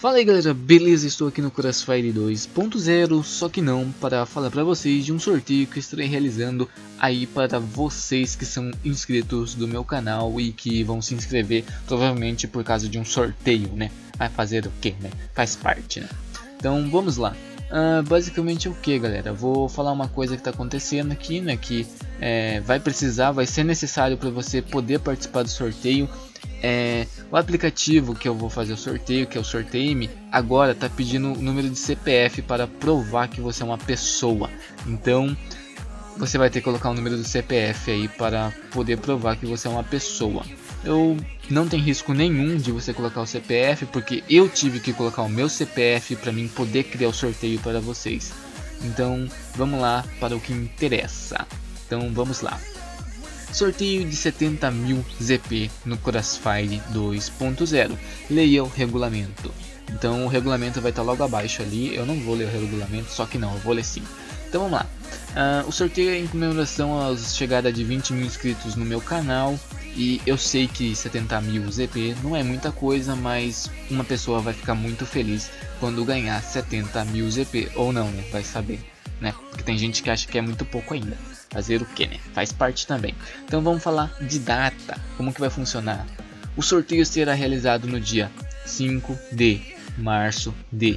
Fala aí galera, beleza? Estou aqui no Crossfire 2.0, só que não para falar para vocês de um sorteio que estarei realizando aí para vocês que são inscritos do meu canal e que vão se inscrever provavelmente por causa de um sorteio, né? Vai fazer o que, né? Faz parte, né? Então vamos lá. Basicamente o que, galera? Vou falar uma coisa que está acontecendo aqui, né? Que vai ser necessário para você poder participar do sorteio. O aplicativo que eu vou fazer o sorteio, que é o Sorteio-me, agora está pedindo o número de CPF para provar que você é uma pessoa. Então você vai ter que colocar o número do CPF aí para poder provar que você é uma pessoa. Não tem risco nenhum de você colocar o CPF, porque eu tive que colocar o meu CPF para mim poder criar o sorteio para vocês. Então vamos lá para o que interessa. Então vamos lá. Sorteio de 70.000 ZP no Crossfire 2.0. Leia o regulamento. Então o regulamento vai estar logo abaixo ali. Eu não vou ler o regulamento, só que não, eu vou ler sim. Então vamos lá. O sorteio é em comemoração à chegada de 20.000 inscritos no meu canal. E eu sei que 70.000 ZP não é muita coisa, mas uma pessoa vai ficar muito feliz quando ganhar 70.000 ZP. Ou não, né? Vai saber, né? Porque tem gente que acha que é muito pouco ainda. Fazer o que, né? Faz parte também. Então vamos falar de data. Como que vai funcionar? O sorteio será realizado no dia 5 de março de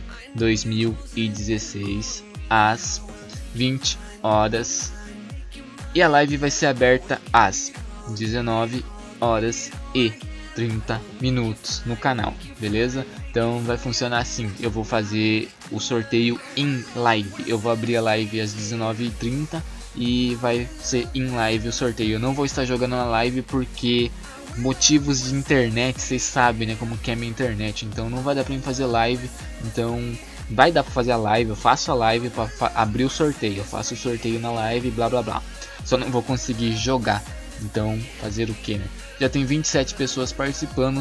2016 às 20 horas. E a live vai ser aberta às 19 horas e 30 minutos no canal, beleza? Então vai funcionar assim, eu vou fazer o sorteio em live. Eu vou abrir a live às 19h30 e vai ser em live o sorteio. Eu não vou estar jogando na live porque motivos de internet, vocês sabem, né, como que é a minha internet. Então não vai dar pra mim fazer live. Então vai dar pra fazer a live, eu faço a live pra abrir o sorteio. Eu faço o sorteio na live, blá blá blá. Só não vou conseguir jogar. Então fazer o que, né? Já tem 27 pessoas participando,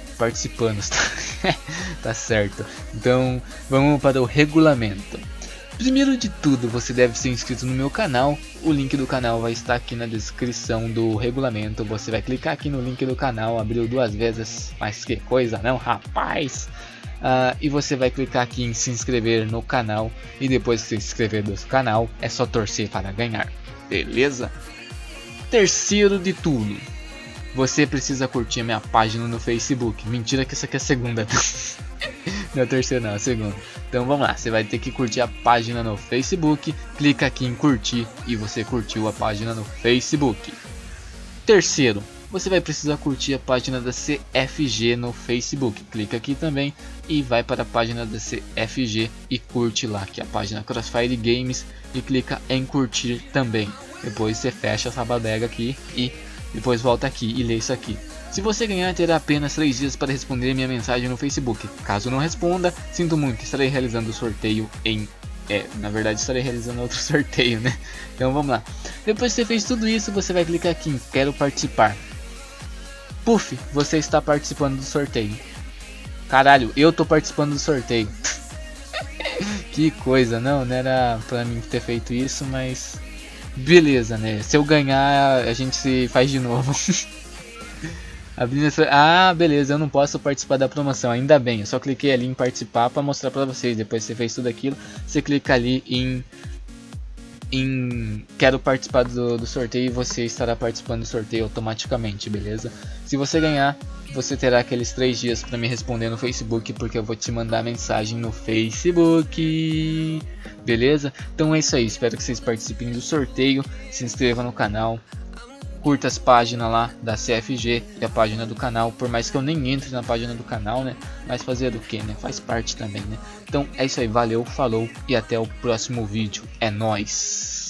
tá certo. Então vamos para o regulamento. Primeiro de tudo, você deve ser inscrito no meu canal. O link do canal vai estar aqui na descrição do regulamento. Você vai clicar aqui no link do canal, abriu 2 vezes, mas que coisa não, rapaz! E você vai clicar aqui em se inscrever no canal. E depois que se inscrever no canal, é só torcer para ganhar, beleza? Terceiro de tudo, você precisa curtir a minha página no Facebook. Mentira que essa aqui é a segunda. Não é a terceira não, é a segunda. Então vamos lá, você vai ter que curtir a página no Facebook. Clica aqui em curtir e você curtiu a página no Facebook. Terceiro, você vai precisar curtir a página da CFG no Facebook. Clica aqui também e vai para a página da CFG e curte lá, que é a página Crossfire Games, e clica em curtir também. Depois você fecha essa bodega aqui e depois volta aqui e lê isso aqui. Se você ganhar, terá apenas 3 dias para responder minha mensagem no Facebook. Caso não responda, sinto muito, estarei realizando o sorteio em... na verdade estarei realizando outro sorteio, né? Então vamos lá. Depois que você fez tudo isso, você vai clicar aqui em quero participar. Puf, você está participando do sorteio. Caralho, eu tô participando do sorteio. Que coisa, não era pra mim ter feito isso, mas... beleza, né? Se eu ganhar, a gente se faz de novo. Beleza, eu não posso participar da promoção. Ainda bem, eu só cliquei ali em participar para mostrar para vocês. Depois que você fez tudo aquilo, você clica ali em quero participar do sorteio e você estará participando do sorteio automaticamente, beleza? Se você ganhar, você terá aqueles 3 dias para me responder no Facebook, porque eu vou te mandar mensagem no Facebook, beleza? Então é isso aí, espero que vocês participem do sorteio, se inscrevam no canal, curta as páginas lá da CFG e a página do canal, por mais que eu nem entre na página do canal, né? Mas fazer o que, né? Faz parte também, né? Então é isso aí, valeu, falou e até o próximo vídeo, é nóis!